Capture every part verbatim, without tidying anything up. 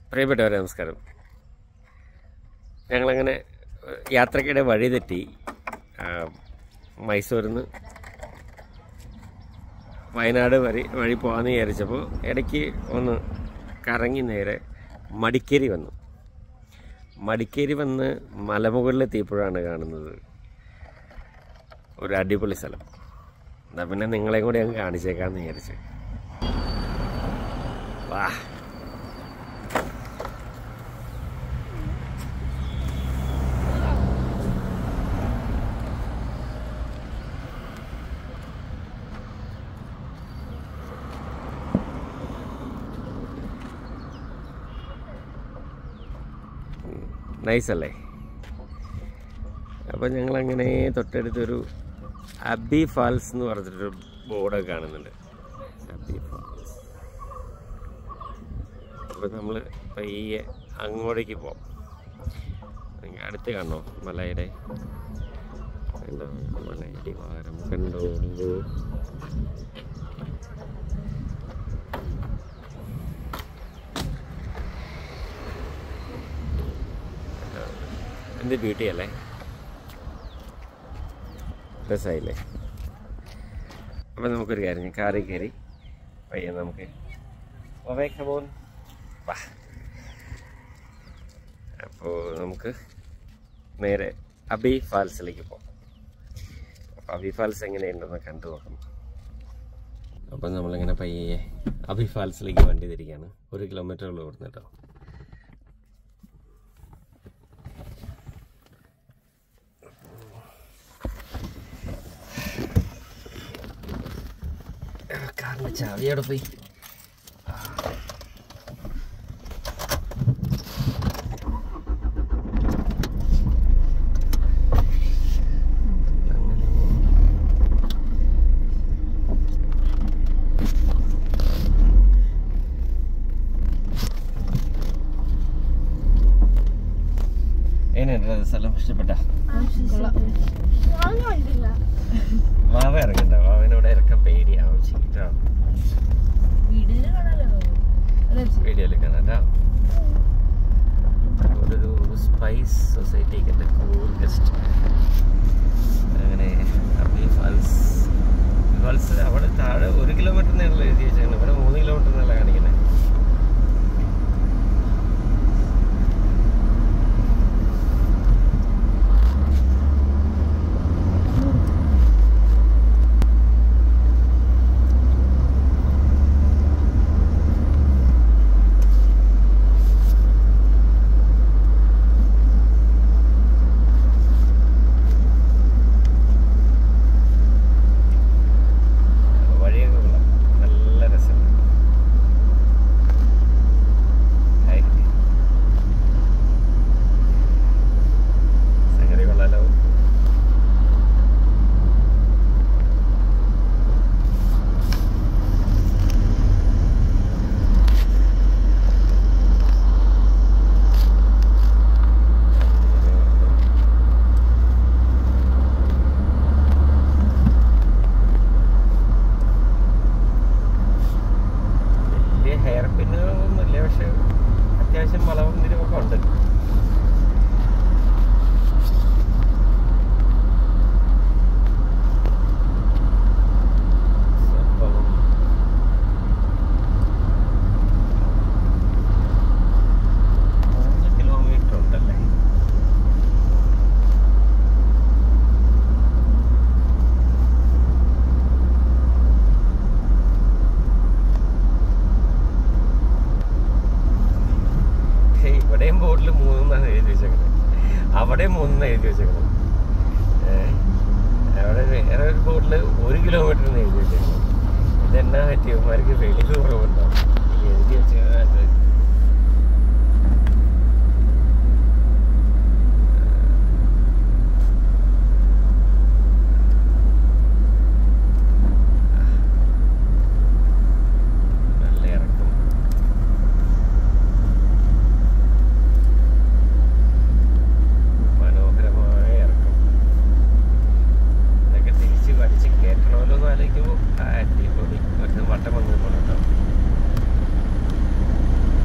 പ്രിയപ്പെട്ടവരെ നമസ്കാരം. ഞങ്ങളങ്ങനെ യാത്രക്കിടെ വഴി തെറ്റി മൈസൂരിൽ നിന്ന് വയനാട് വഴി വഴി പോകാമെന്ന് വിചാരിച്ചപ്പോൾ ഇടയ്ക്ക് ഒന്ന് കറങ്ങി നേരെ മടിക്കേരി വന്നു. മടിക്കേരി വന്ന് മലമുകളിലെത്തിയപ്പോഴാണ് കാണുന്നത് ഒരു അടിപൊളി സ്ഥലം. എന്നാൽ പിന്നെ നിങ്ങളെയും കൂടി അങ്ങ് കാണിച്ചേക്കാമെന്ന് വിചാരിച്ചു. വാ, നൈസല്ലേ? അപ്പം ഞങ്ങളങ്ങനെ തൊട്ടടുത്തൊരു അബ്ബി ഫാൾസ് എന്ന് പറഞ്ഞിട്ടൊരു ബോർഡൊക്കെ കാണുന്നുണ്ട്. അബ്ബി ഫാൾസ്. അപ്പം നമ്മൾ പയ്യെ അങ്ങോട്ടേക്ക് പോകാം. അടുത്ത് കാണോ മലയുടെ എന്താ മലയുടെ വാരം കണ്ടോ? എന്ത് ബ്യൂട്ടി അല്ലേ, രസമായില്ലേ? അപ്പം നമുക്കൊരു കാര്യം, കാറിൽ കയറി പയ്യെ നമുക്ക് കമോൺ വാ. അപ്പോൾ നമുക്ക് നേരെ അബി ഫാൾസിലേക്ക് പോകാം. അപ്പോൾ അബി ഫാൾസ് എങ്ങനെയുണ്ടെന്ന് കണ്ടു നോക്കണം. അപ്പം നമ്മളിങ്ങനെ പയ്യെ അബി ഫാൾസിലേക്ക് വണ്ടി തിരിക്കുകയാണ്. ഒരു കിലോമീറ്ററുള്ള ഓടുന്നു കേട്ടോ. കാറിൻ്റെ ചാവിയോടെ പോയി. എങ്ങനെയുണ്ട് സ്ഥലം? ഇഷ്ടപ്പെട്ട? വാവ ഇറങ്ങണ്ട, വാവനോടെ ഇറക്കാൻ പേടിയാവും. ചീട്ടോ വീഡിയോയിൽ കാണാം. ഒരു സ്പൈസ് സൊസൈറ്റിക്ക് എൻ്റെ കൂൾ ഗസ്റ്റ്. അങ്ങനെ അബി ഫാൾസ് ഫാൾസ് അവിടെ താഴെ ഒരു കിലോമീറ്റർ എന്നുള്ള എഴുതി വെച്ചാണ്. ഇവിടെ മൂന്ന് കിലോമീറ്റർ എന്നല്ല കാണിക്കുന്നത്. അത്യാവശ്യം വളവും നിരവൊക്കെ ഉണ്ട്. മൂന്ന് കിലോമീറ്റർ ഉണ്ടല്ലേ? ഇവിടെയും ബോർഡിൽ മൂന്നെന്നാണ് എഴുതി വെച്ചേക്കുന്നത്, അവിടെ മൂന്നെന്ന് എഴുതി വെച്ചേക്കുന്നത്. അവിടെ വേറെ ഒരു ബോർഡിൽ ഒരു കിലോമീറ്ററിന് എഴുതി വെച്ചേക്കുന്നത്. ഇതെന്നാ പറ്റിയവന്മാർക്ക് വെളിയിൽ കുറവുണ്ടാവും എഴുതി വെച്ചേക്കുന്നത്. വട്ടം വന്നു.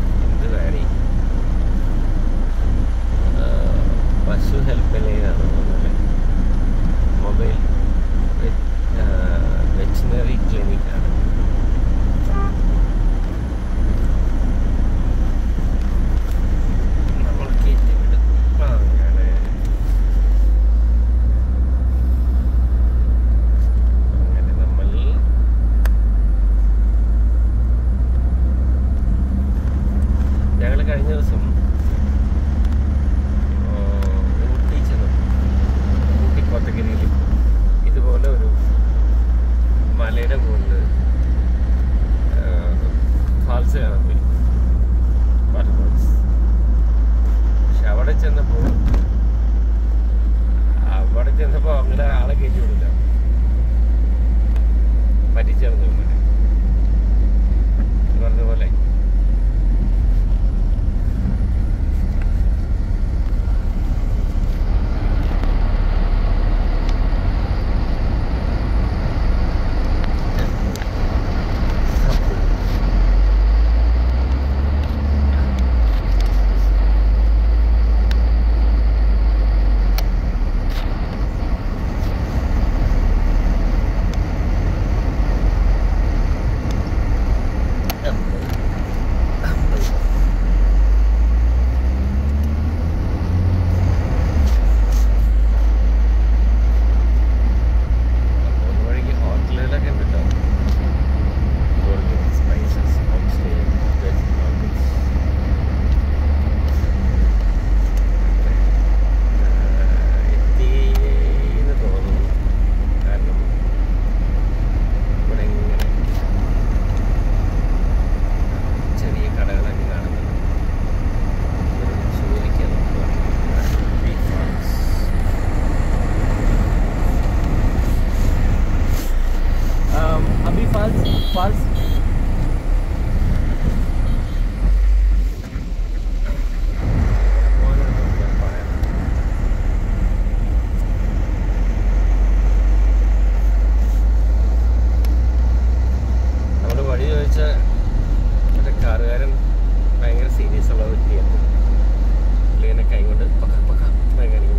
കഴിഞ്ഞ ദിവസം ഊട്ടി ചെന്നു. ഊട്ടി കോത്തഗിരിയിൽ ഇതുപോലെ ഒരു മലയുടെ മുകളിൽ ഫാൾസ് കാണാൻ പോയി, വാട്ടർഫോൾസ്. പക്ഷെ അവിടെ ചെന്നപ്പോൾ അവിടെ ചെന്നപ്പോൾ അങ്ങനെ ആളെ കയറ്റി വിടില്ല, പറ്റിച്ചേർന്നു പറഞ്ഞ പോലെ. Abbey Falls, Falls. നമ്മൾ വഴി ചോദിച്ച മറ്റേ കാറുകാരൻ ഭയങ്കര സീരിയസ് ഉള്ള വ്യക്തിയാണ്. പുള്ളിനെ കൈ കൊണ്ട് പക്ക പക്ക കാണിക്കുന്നത്.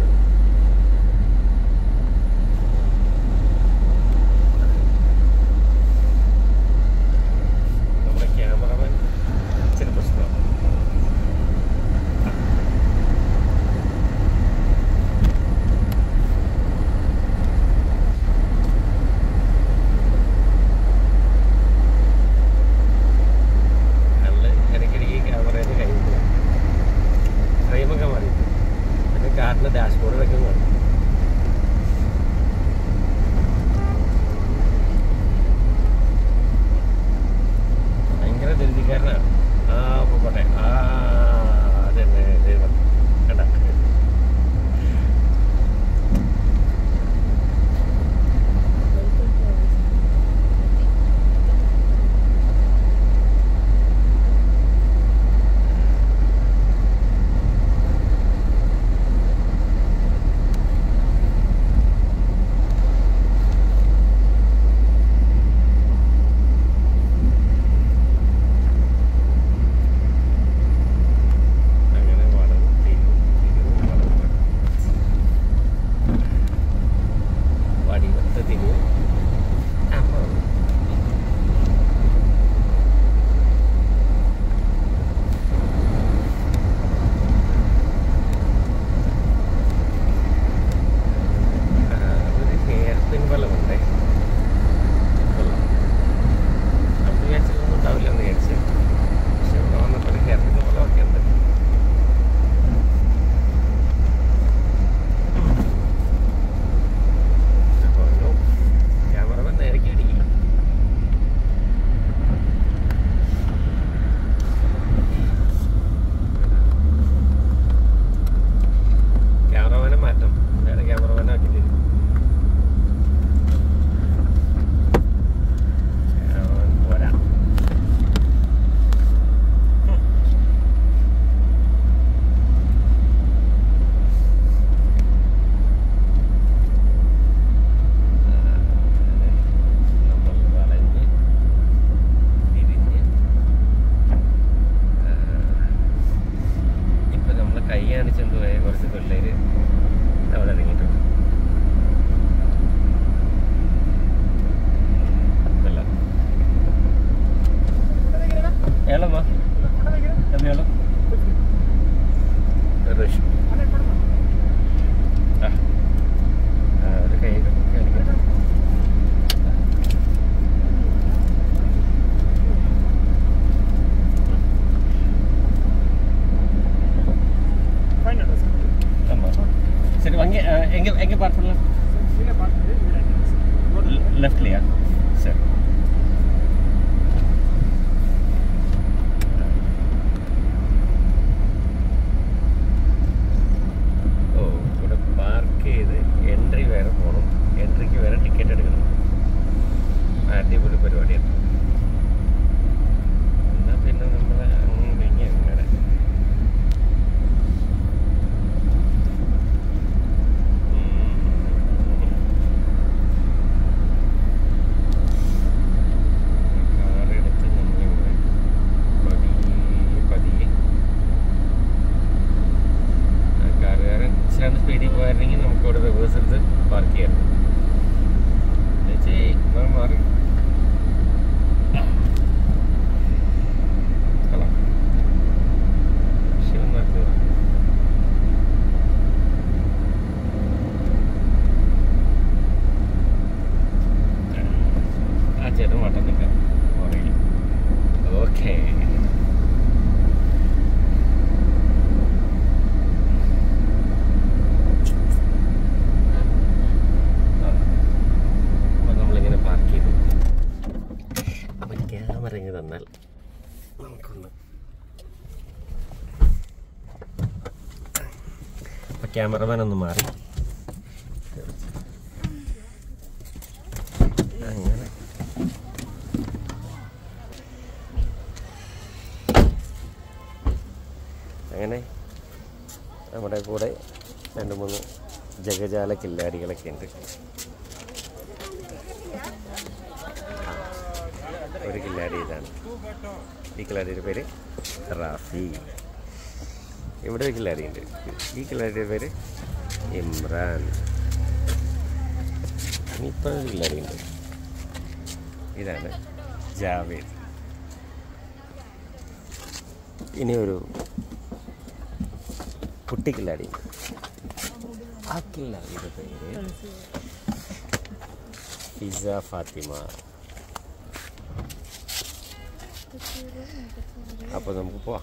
ഡാഷ്ബോർഡ് വെക്കുന്നതാണ്. ഭയങ്കര ധൃതിക്കാരനാണ്. ആ പോട്ടെ, ആ അതന്നെ ദൈവം കണ്ട. കുറച്ച് പിള്ളേർ അവിടെ ഇറങ്ങിയിട്ടുണ്ട്. ഏളമ്മ എന്ത് ഏളം ഒരു കൈ കാണിക്കാം. ക്യാമറമാൻ ഒന്ന് മാറി. അങ്ങനെ അങ്ങനെ നമ്മുടെ കൂടെ രണ്ട് മൂന്ന് ജഗജാല കില്ലാടികളൊക്കെ ഉണ്ട്. ഒരു കില്ലാടി ഇതാണ്. ഈ കില്ലാടിയുടെ പേര് റാഫി. ഇവിടെ ഒരു കില്ലാടി ഉണ്ട്. ഈ കില്ലാടിയുടെ പേര് ഇമ്രാൻ. ഇനി ഇപ്പോൾ ഒരു കില്ലാടി ഉണ്ട്. ഇതാണ് ജാവേദ്. ഇനി ഒരു കുട്ടി കില്ലാടി. ആ കില്ലാടിയുടെ പേര് ഫിസ ഫാത്തിമ. അപ്പോൾ നമുക്ക് പോവാം.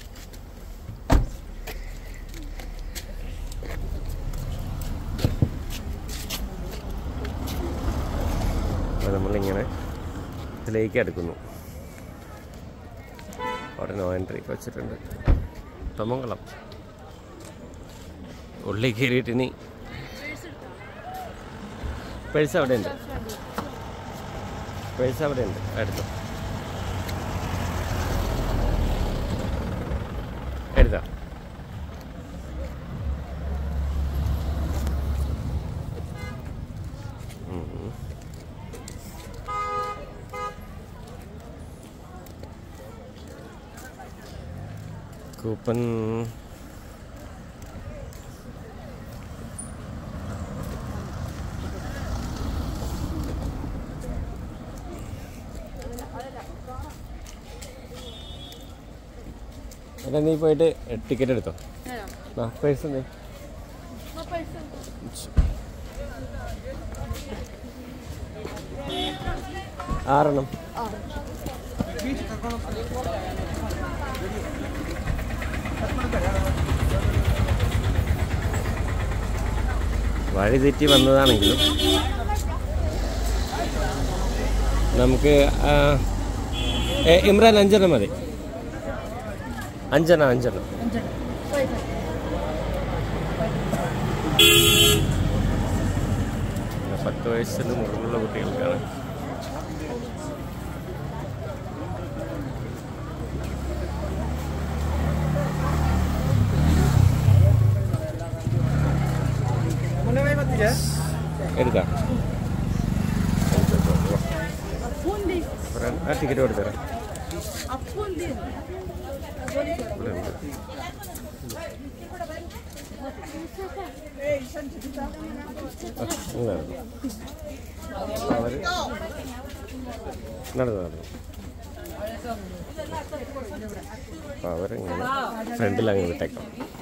അപ്പോൾ നമ്മളിങ്ങനെ ഇതിലേക്ക് അടുക്കുന്നു. അവിടെ നോ എൻട്രിക്ക് വെച്ചിട്ടുണ്ട്. തമംഗലം ഉള്ളിൽ കയറിയിട്ട് ഇനി പേഴ്സ് അവിടെ ഉണ്ട്. പേഴ്സ് അവിടെ ഉണ്ട് അടുത്ത് എടുത്താ. കൂപ്പൺ എടാ നീ പോയിട്ട് ടിക്കറ്റ് എടുത്തോ. ആ പൈസ നീ ആറെണ്ണം. വഴി തെറ്റി വന്നതാണെങ്കിലും നമുക്ക് ഇമ്രാൻ അഞ്ചെണ്ണം മതി. അഞ്ചെണ്ണം അഞ്ചെണ്ണം പത്ത് വയസ്സിന് മുകളിലുള്ള കുട്ടികൾക്കാണ്. എടുക്കാം. ആ ടിക്കറ്റ് കൊടുത്തരാം. അവര് നടന്നു നടന്നു അപ്പോൾ അവരിങ്ങനെ ഫ്രണ്ടിൽ അങ്ങ് വിട്ടേക്കാം.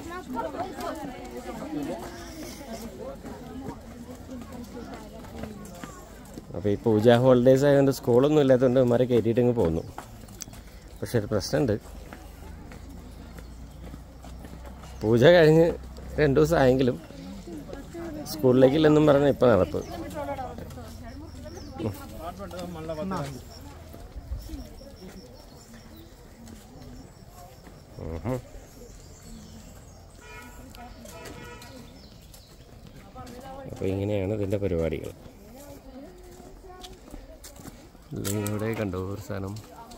അപ്പോൾ ഈ പൂജ ഹോളിഡേയ്സ് ആയതുകൊണ്ട് സ്കൂളൊന്നും ഇല്ലാത്തതുകൊണ്ട് ഇവന്മാരെ കയറ്റിയിട്ട് ഇങ്ങ് പോന്നു. പക്ഷെ ഒരു പ്രശ്നമുണ്ട്. പൂജ കഴിഞ്ഞ് രണ്ട് ദിവസം ആയെങ്കിലും സ്കൂളിലേക്കില്ലെന്നും പറഞ്ഞാൽ ഇപ്പം നടപ്പ്. അപ്പോൾ ഇങ്ങനെയാണ് ഇതിൻ്റെ പരിപാടികൾ. ഇവിടെ കണ്ടോ ഒരു സാധനം,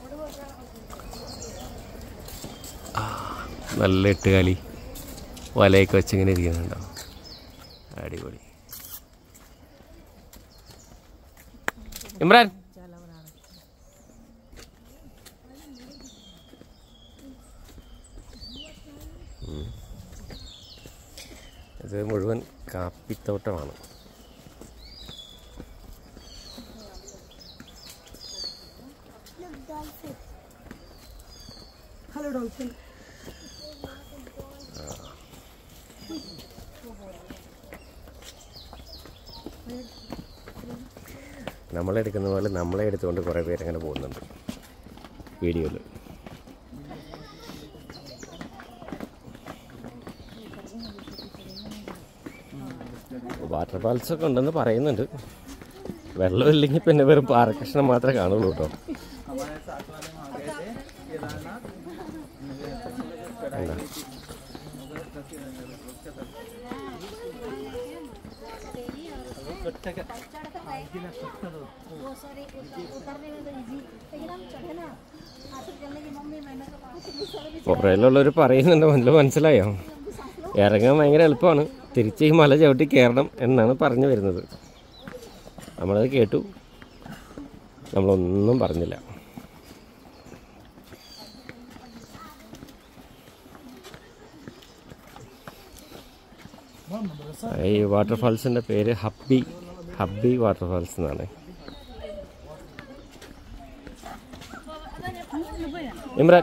നല്ല എട്ടുകാലി വലയൊക്കെ വെച്ചിങ്ങനെ ഇരിക്കുന്നുണ്ടോ, അടിപൊളി. ഇമ്രാൻ ഇത് മുഴുവൻ കാപ്പിത്തോട്ടമാണ്. Hello dolphin. നമ്മളെടുക്കുന്ന പോലെ നമ്മളെ എടുത്തുകൊണ്ട് കുറേ പേരങ്ങനെ പോകുന്നുണ്ട് വീഡിയോയിൽ. വാട്ടർ ഫാൾസൊക്കെ ഉണ്ടെന്ന് പറയുന്നുണ്ട്. വെള്ളമില്ലെങ്കിൽ പിന്നെ വെറും പാറക്കഷ്ണം മാത്രമേ കാണുള്ളൂ കേട്ടോ. എന്താ പുറയിലുള്ളവർ പറയുന്നുണ്ട്, മനസ്സിൽ മനസ്സിലായോ? ഇറങ്ങാൻ ഭയങ്കര എളുപ്പമാണ്, തിരിച്ച് ഈ മല ചവിട്ടി കയറണം എന്നാണ് പറഞ്ഞു വരുന്നത്. നമ്മളത് കേട്ടു, നമ്മളൊന്നും പറഞ്ഞില്ല. ഈ വാട്ടർഫാൾസിൻ്റെ പേര് അബ്ബി അബ്ബി വാട്ടർഫാൾസ് എന്നാണ്. ഇമ്രാൻ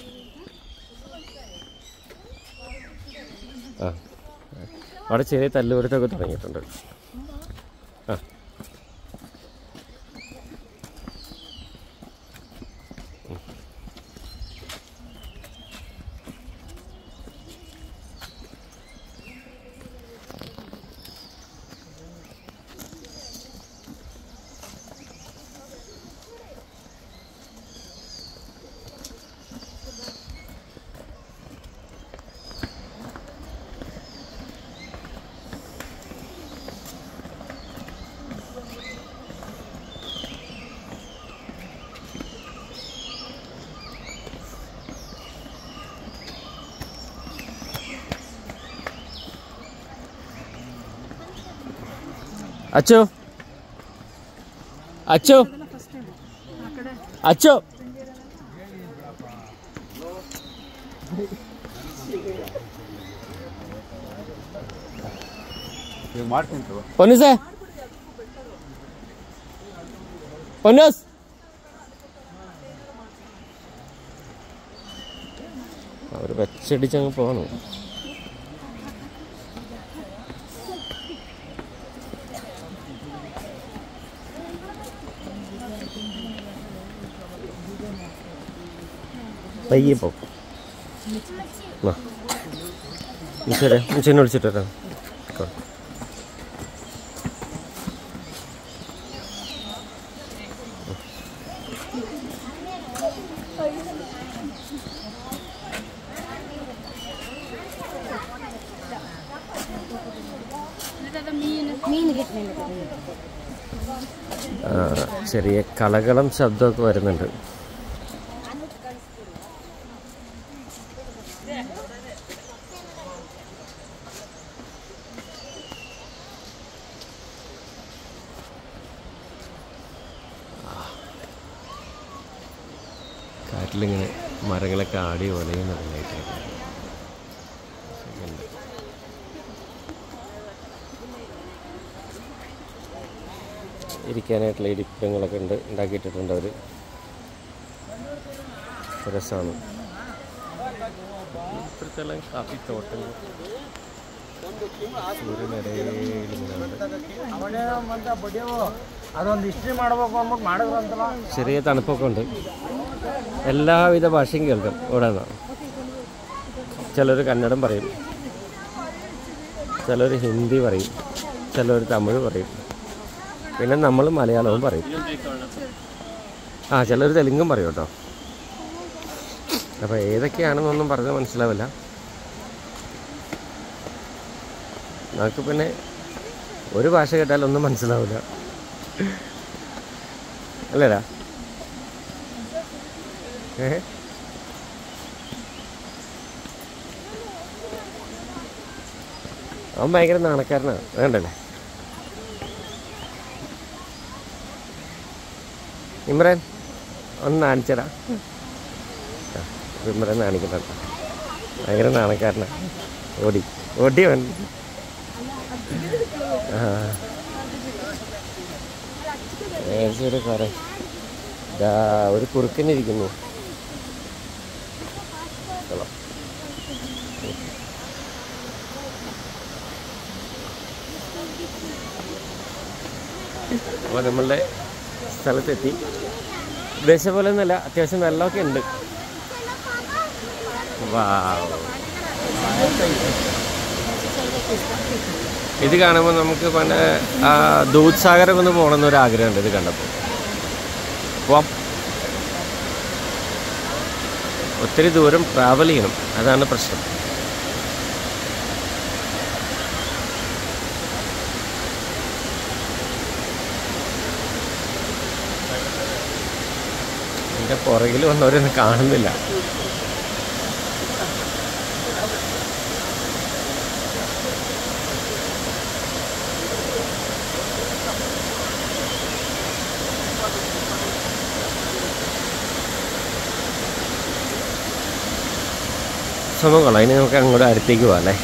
ആ അവിടെ ചെറിയ തല്ലുപുരത്തൊക്കെ തുടങ്ങിയിട്ടുണ്ട്. ആ അച്ചോ അച്ചോ അച്ചോ പൊന്നൂസേ പൊന്നൂസ് അവർ വെച്ചടിച്ചങ്ങ് പോകണം. പയ്യെ പോ ശരി, ചെന്ന് വിളിച്ചിട്ടോ. ചെറിയ കളകളം ശബ്ദമൊക്കെ വരുന്നുണ്ട്. കാറ്റിലിങ്ങനെ മരങ്ങളൊക്കെ ആടി ഒലയുന്നതായിട്ടാണ്. ഇരിക്കാനായിട്ടുള്ള ഇരിപ്പിടങ്ങളൊക്കെ ഉണ്ട്, ഉണ്ടാക്കിയിട്ടിട്ടുണ്ട് അവർ. രസമാണ്. ഇപ്പോഴത്തെല്ലാം കാപ്പി തോട്ടങ്ങൾ ചെറിയ തണുപ്പൊക്കെ ഉണ്ട്. എല്ലാവിധ ഭാഷയും കേൾക്കും ഇവിടെ നിന്നാണ്. ചിലർ കന്നഡം പറയും, ചിലർ ഹിന്ദി പറയും, ചിലർ തമിഴ് പറയും, പിന്നെ നമ്മൾ മലയാളവും പറയും. ആ ചിലർ തെലുങ്കും പറയും കേട്ടോ. അപ്പോൾ ഏതൊക്കെയാണെന്നൊന്നും പറഞ്ഞാൽ മനസ്സിലാവില്ല. നമുക്ക് പിന്നെ ഒരു ഭാഷ കേട്ടാലൊന്നും മനസ്സിലാവില്ല, അല്ലേടാ? ഏ അവൻ ഭയങ്കര നാണക്കാരനാണ്, വേണ്ടല്ലേ? ഇമ്രാൻ ഒന്ന് കാണിച്ചടാ. ഇമ്രാൻ കാണിക്കണ്ട, ഭയങ്കര നാണക്കാരനാണ്. ഓടി ഓടി വേണ്ട. ആ ശരി സാറേ, ഇതാ ഒരു കുറുക്കനിരിക്കുന്നു. അപ്പോൾ നമ്മളുടെ സ്ഥലത്തെത്തി. ഉദ്ദേശിച്ച പോലെ ഒന്നുമല്ല, അത്യാവശ്യം വെള്ളമൊക്കെ ഉണ്ട്. വാവ്, ഇത് കാണുമ്പോൾ നമുക്ക് പണ്ട് ആ ദൂത് സാഗറൊക്കെ ഒന്ന് പോകണമെന്നൊരു ആഗ്രഹമുണ്ട് ഇത് കണ്ടപ്പോൾ. പോവാം. ഒത്തിരി ദൂരം ട്രാവൽ ചെയ്യണം, അതാണ് പ്രശ്നം. എൻ്റെ പുറകിൽ വന്നവരൊന്നും കാണുന്നില്ല. സംഭവം കൊള്ളാം. ഇനി നമുക്ക് അങ്ങോട്ട് അടുത്തേക്ക് പോകാം അല്ലേ.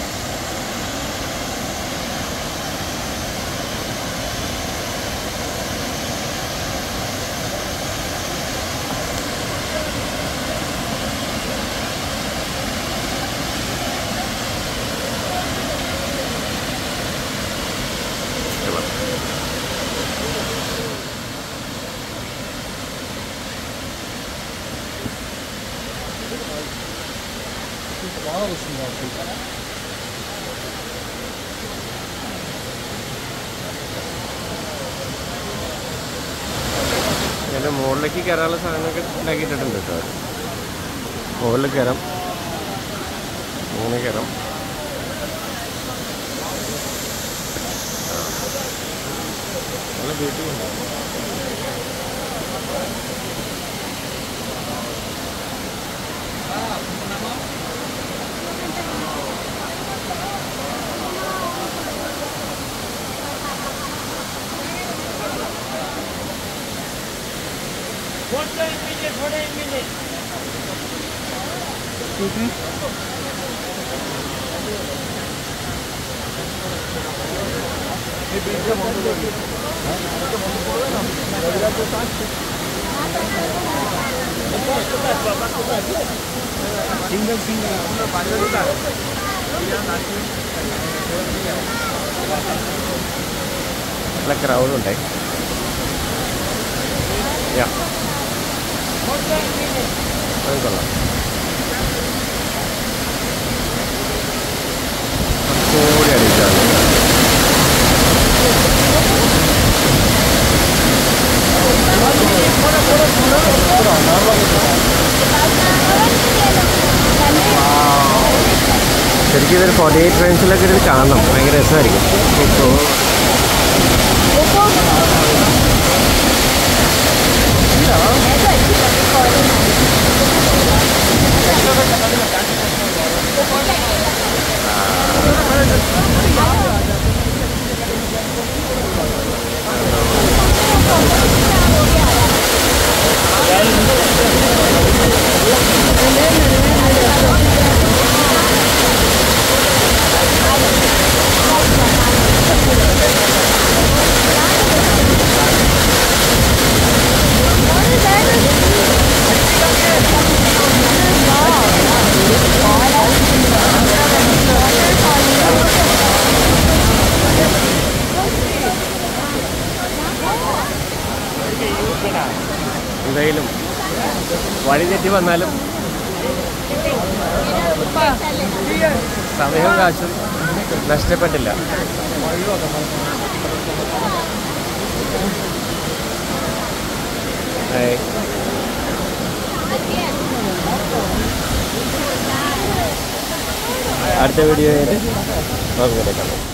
ഞാൻ മുകളിലേക്ക് കയറാനുള്ള സാധനമൊക്കെ ഉണ്ടാക്കിയിട്ടുണ്ട് കേട്ടോ. മുകളിൽ കയറാം, അങ്ങനെ കയറാം. നല്ല ബ്യൂട്ടിഫുൾ. Single single. നല്ല ക്രൗഡുണ്ട്. അത് കൊള്ളാം. കൂടി അടിച്ചാണ്. ശരിക്കും ഇതൊരു ഫോർട്ടി എയ്റ്റ് ഫ്രെയിംസിലൊക്കെ ഇത് കാണണം. ഭയങ്കര രസമായിരിക്കും. ഇപ്പോൾ എന്തായാലും വഴി തെറ്റി വന്നാലും സമയവും കാശും നഷ്ടപ്പെട്ടില്ല. അടുത്ത വീഡിയോ ആയിട്ട് നമുക്ക് കാണാം.